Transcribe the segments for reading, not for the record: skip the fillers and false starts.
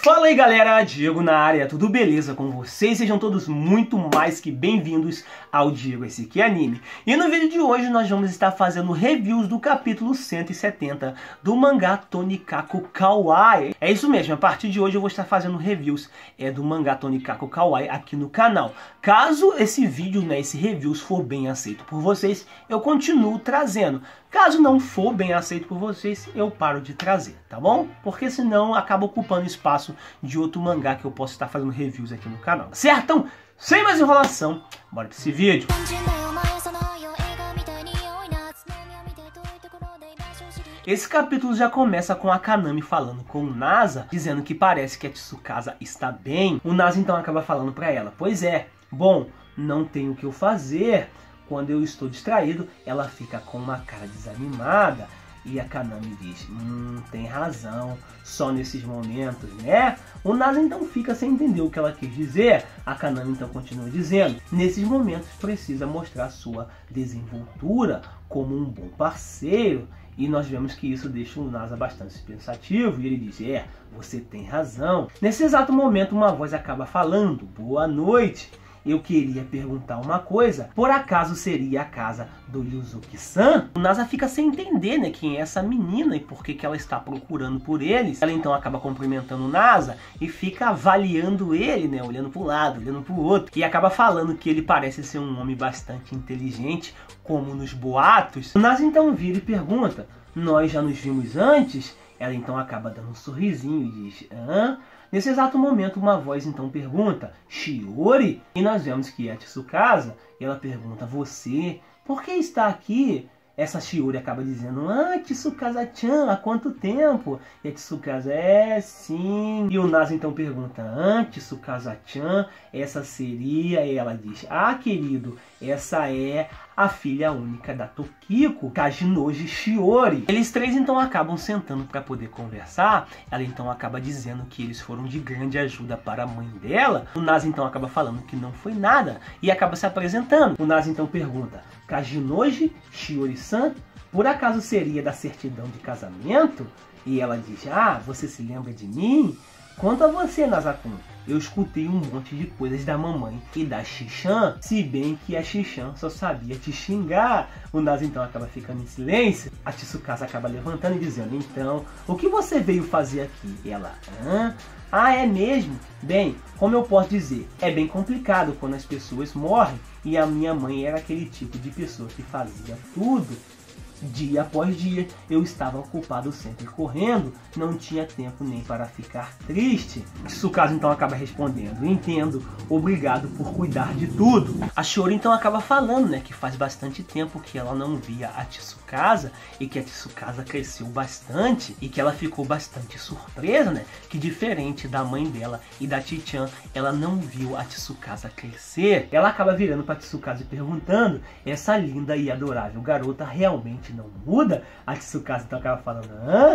Fala aí galera, Diego na área, tudo beleza com vocês? Sejam todos muito mais que bem-vindos ao Diego SQ Anime. E no vídeo de hoje nós vamos estar fazendo reviews do capítulo 170 do mangá Tonikaku Kawaii. É isso mesmo, a partir de hoje eu vou estar fazendo reviews do mangá Tonikaku Kawaii aqui no canal. Caso esse vídeo, esse reviews for bem aceito por vocês, eu continuo trazendo. Caso não for bem aceito por vocês, eu paro de trazer, tá bom? Porque senão acaba ocupando espaço de outro mangá que eu posso estar fazendo reviews aqui no canal, certo? Então, sem mais enrolação, bora para esse vídeo. Esse capítulo já começa com a Kanami falando com o Nasa, dizendo que parece que a Tsukasa está bem. O Nasa então acaba falando para ela, pois é, bom, não tenho o que eu fazer. Quando eu estou distraído, ela fica com uma cara desanimada. E a Kanami diz, tem razão, só nesses momentos, né? O Nasa então fica sem entender o que ela quis dizer. A Kanami então continua dizendo, nesses momentos precisa mostrar sua desenvoltura como um bom parceiro. E nós vemos que isso deixa o Nasa bastante pensativo. E ele diz, você tem razão. Nesse exato momento uma voz acaba falando, boa noite. Eu queria perguntar uma coisa, por acaso seria a casa do Yuzuki-san? O Nasa fica sem entender, quem é essa menina e por que ela está procurando por eles. Ela então acaba cumprimentando o Nasa e fica avaliando ele, olhando para um lado, olhando para o outro. E acaba falando que ele parece ser um homem bastante inteligente, como nos boatos. O Nasa então vira e pergunta, nós já nos vimos antes? Ela então acaba dando um sorrisinho e diz, hã? Nesse exato momento uma voz então pergunta, Shiori? E nós vemos que é a Tsukasa. E ela pergunta, você, por que está aqui? Essa Shiori acaba dizendo, Tsukasa-chan, há quanto tempo? E a Tsukasa, sim. E o Nasa então pergunta, Tsukasa-chan, essa seria? E ela diz, querido, essa é a filha única da Tokiko, Kajinoji Shiori. Eles três então acabam sentando para poder conversar. Ela então acaba dizendo que eles foram de grande ajuda para a mãe dela. O Nasa então acaba falando que não foi nada e acaba se apresentando. O Nasa então pergunta, Kajinoji Shiori-san, por acaso seria da certidão de casamento? E ela diz, você se lembra de mim? Quanto a você, Nasa-kun, eu escutei um monte de coisas da mamãe e da Xixan, se bem que a Xixan só sabia te xingar. O Nasa então acaba ficando em silêncio. A Tsukasa acaba levantando e dizendo, então, o que você veio fazer aqui? E ela, é mesmo? Bem, como eu posso dizer, é bem complicado quando as pessoas morrem e a minha mãe era aquele tipo de pessoa que fazia tudo. Dia após dia, eu estava ocupado sempre correndo, não tinha tempo nem para ficar triste. Tsukasa então acaba respondendo, entendo, obrigado por cuidar de tudo. A Shiori então acaba falando, que faz bastante tempo que ela não via a Tsukasa e que a Tsukasa cresceu bastante e que ela ficou bastante surpresa, que diferente da mãe dela e da Chichan, ela não viu a Tsukasa crescer. Ela acaba virando para Tsukasa e perguntando, essa linda e adorável garota realmente não muda? A Tsukasa então acaba falando,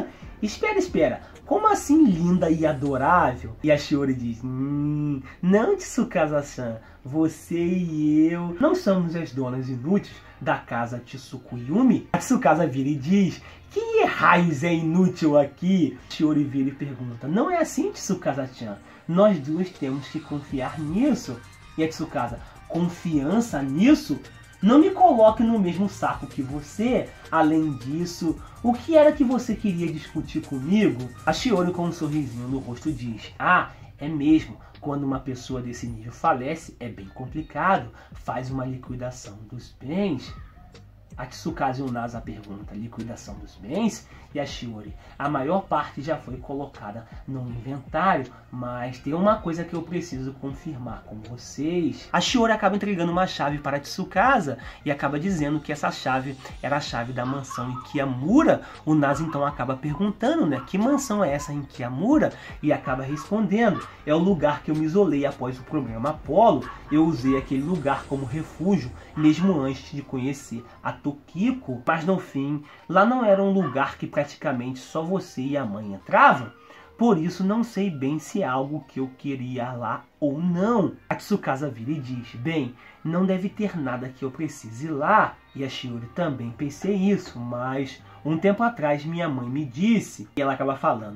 espera, como assim linda e adorável? E a Shiori diz, não, Tsukasa-san, você e eu não somos as donas inúteis da casa Tsukuyumi. A Tsukasa vira e diz, que raios é inútil aqui? Shiori vira e pergunta, não é assim, Tsukasa-chan, nós duas temos que confiar nisso. E a Tsukasa, confiança nisso? Não me coloque no mesmo saco que você. Além disso, o que era que você queria discutir comigo? A Shiori com um sorrisinho no rosto diz, é mesmo, quando uma pessoa desse nível falece é bem complicado, faz uma liquidação dos bens. A Tsukasa e o Nasa pergunta, liquidação dos bens? E a Shiori, a maior parte já foi colocada no inventário, mas tem uma coisa que eu preciso confirmar com vocês. A Shiori acaba entregando uma chave para a Tsukasa e acaba dizendo que essa chave era a chave da mansão em Kiyamura. O Nasa então acaba perguntando, que mansão é essa em Kiyamura? E acaba respondendo, é o lugar que eu me isolei após o programa Apollo. Eu usei aquele lugar como refúgio, mesmo antes de conhecer a Tokiko, mas no fim, lá não era um lugar que praticamente só você e a mãe entravam. Por isso não sei bem se é algo que eu queria lá ou não. A Tsukasa vira e diz, bem, não deve ter nada que eu precise ir lá. E a Shiori, também pensei isso, mas um tempo atrás minha mãe me disse, e ela acaba falando,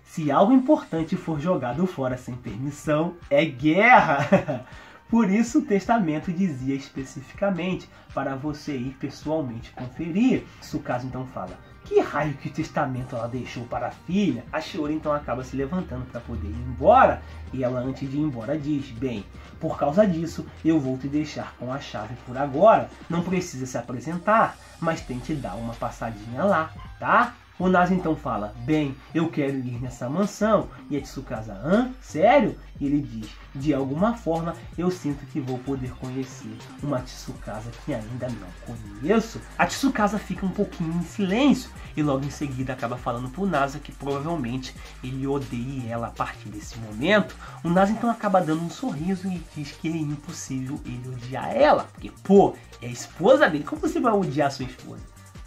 Se algo importante for jogado fora sem permissão, é guerra. Por isso o testamento dizia especificamente para você ir pessoalmente conferir. Tsukasa então fala: que raio que testamento ela deixou para a filha? A Shiori então acaba se levantando para poder ir embora. E ela, antes de ir embora, diz: bem, por causa disso eu vou te deixar com a chave por agora. Não precisa se apresentar, mas tente dar uma passadinha lá, tá? O Nasa então fala: bem, eu quero ir nessa mansão. E a Tsukasa: hã? Sério? E ele diz: de alguma forma eu sinto que vou poder conhecer uma Tsukasa que ainda não conheço. A Tsukasa fica um pouquinho em silêncio e logo em seguida acaba falando pro Nasa que provavelmente ele odeie ela a partir desse momento. O Nasa então acaba dando um sorriso e diz que é impossível ele odiar ela, porque, pô, é a esposa dele. Como você vai odiar sua esposa?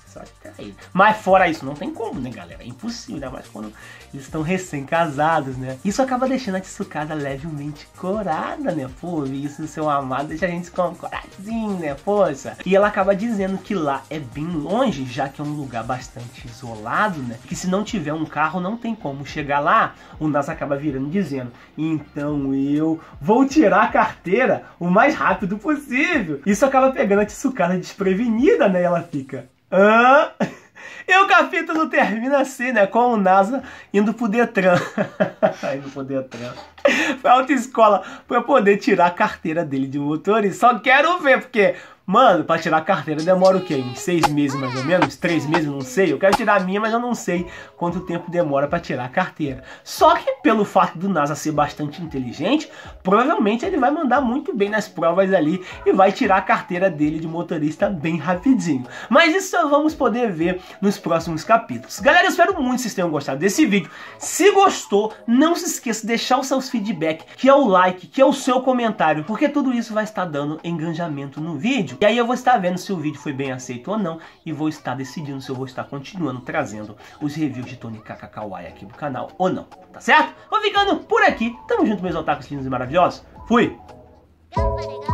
Mas fora isso, não tem como, né, galera? É impossível, ainda mais quando eles estão recém-casados, né? Isso acaba deixando a Tsukasa levemente corada, né? Pô, isso, seu amado, deixa a gente com coradinho, né? Poxa. E ela acaba dizendo que lá é bem longe, já que é um lugar bastante isolado, né? Que se não tiver um carro, não tem como chegar lá. O Nasa acaba virando dizendo: então eu vou tirar a carteira o mais rápido possível. Isso acaba pegando a Tsukasa desprevenida, né? E ela fica: hã? E o capítulo termina assim, né? Com o Nasa indo pro Detran. Indo pro Detran. Pra autoescola pra poder tirar a carteira dele de motorista. Só quero ver, porque, mano, pra tirar a carteira demora o quê? Uns 6 meses mais ou menos? 3 meses, não sei. Eu quero tirar a minha, mas eu não sei quanto tempo demora pra tirar a carteira. Só que pelo fato do Nasa ser bastante inteligente, provavelmente ele vai mandar muito bem nas provas ali e vai tirar a carteira dele de motorista bem rapidinho. Mas isso só vamos poder ver nos próximos capítulos. Galera, eu espero muito que vocês tenham gostado desse vídeo. Se gostou, não se esqueça de deixar os seus feedback, que é o like, que é o seu comentário, porque tudo isso vai estar dando engajamento no vídeo. E aí eu vou estar vendo se o vídeo foi bem aceito ou não, e vou estar decidindo se eu vou estar continuando trazendo os reviews de Tony Kaka Kawaii aqui pro canal ou não, tá certo? Vou ficando por aqui. Tamo junto, meus otakus lindos e maravilhosos. Fui!